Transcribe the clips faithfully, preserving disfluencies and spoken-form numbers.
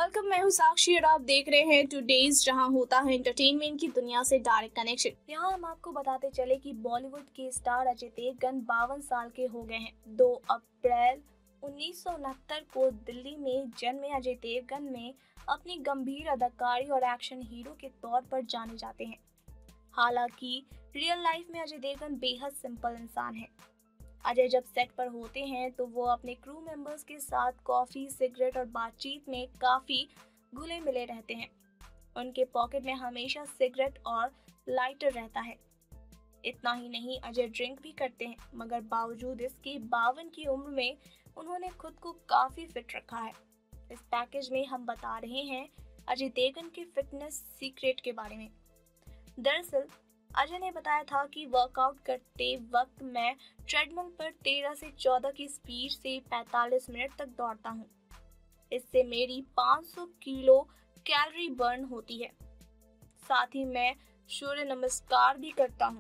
Welcome, मैं हूँ साक्षी और आप देख रहे हैं टुडेज, जहां होता है एंटरटेनमेंट की दुनिया से डायरेक्ट कनेक्शन। यहाँ हम आपको बताते चले कि बॉलीवुड के स्टार अजय देवगन बावन साल के हो गए हैं। दो अप्रैल उन्नीस सौ उनहत्तर को दिल्ली में जन्मे अजय देवगन में अपनी गंभीर अदाकारी और एक्शन हीरो के तौर पर जाने जाते हैं। हालांकि रियल लाइफ में अजय देवगन बेहद सिंपल इंसान है। अजय जब सेट पर होते हैं तो वो अपने क्रू मेंबर्स के साथ कॉफी, सिगरेट और बातचीत में काफी घुले मिले रहते हैं। उनके पॉकेट में हमेशा सिगरेट और लाइटर रहता है। इतना ही नहीं, अजय ड्रिंक भी करते हैं, मगर बावजूद इसके बावन की उम्र में उन्होंने खुद को काफी फिट रखा है। इस पैकेज में हम बता रहे हैं अजय देवगन के फिटनेस सीक्रेट के बारे में। दरअसल अजय ने बताया था कि वर्कआउट करते वक्त मैं ट्रेडमिल पर तेरह से चौदह की स्पीड से पैंतालीस मिनट तक दौड़ता हूँ। इससे मेरी पाँच सौ किलो कैलोरी बर्न होती है। साथ ही मैं सूर्य नमस्कार भी करता हूँ।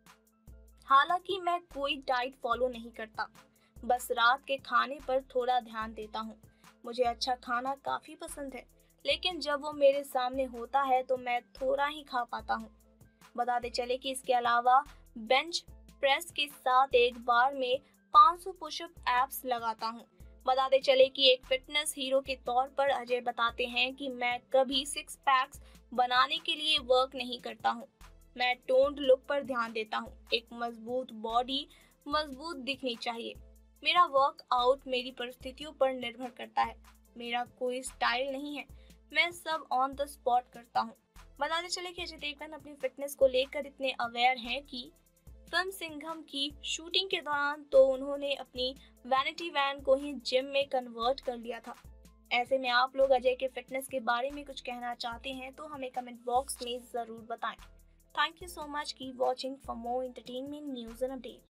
हालांकि मैं कोई डाइट फॉलो नहीं करता, बस रात के खाने पर थोड़ा ध्यान देता हूँ। मुझे अच्छा खाना काफी पसंद है, लेकिन जब वो मेरे सामने होता है तो मैं थोड़ा ही खा पाता हूँ। बताते चले कि इसके अलावा बेंच प्रेस के साथ एक बार में पाँच सौ पुशअप एप्स लगाता हूँ। बताते चले कि एक फिटनेस हीरो के तौर पर अजय बताते हैं कि मैं कभी सिक्स पैक्स बनाने के लिए वर्क नहीं करता हूँ। मैं टोन्ड लुक पर ध्यान देता हूँ। एक मजबूत बॉडी मजबूत दिखनी चाहिए। मेरा वर्कआउट मेरी परिस्थितियों पर निर्भर करता है। मेरा कोई स्टाइल नहीं है, मैं सब ऑन द स्पॉट करता हूँ। बताते चले कि अजय देवगन अपनी फिटनेस को लेकर इतने अवेयर हैं कि फिल्म सिंघम की शूटिंग के दौरान तो उन्होंने अपनी वैनिटी वैन को ही जिम में कन्वर्ट कर लिया था। ऐसे में आप लोग अजय के फिटनेस के बारे में कुछ कहना चाहते हैं तो हमें कमेंट बॉक्स में जरूर बताएं। थैंक यू सो मच की watching for more entertainment news and update.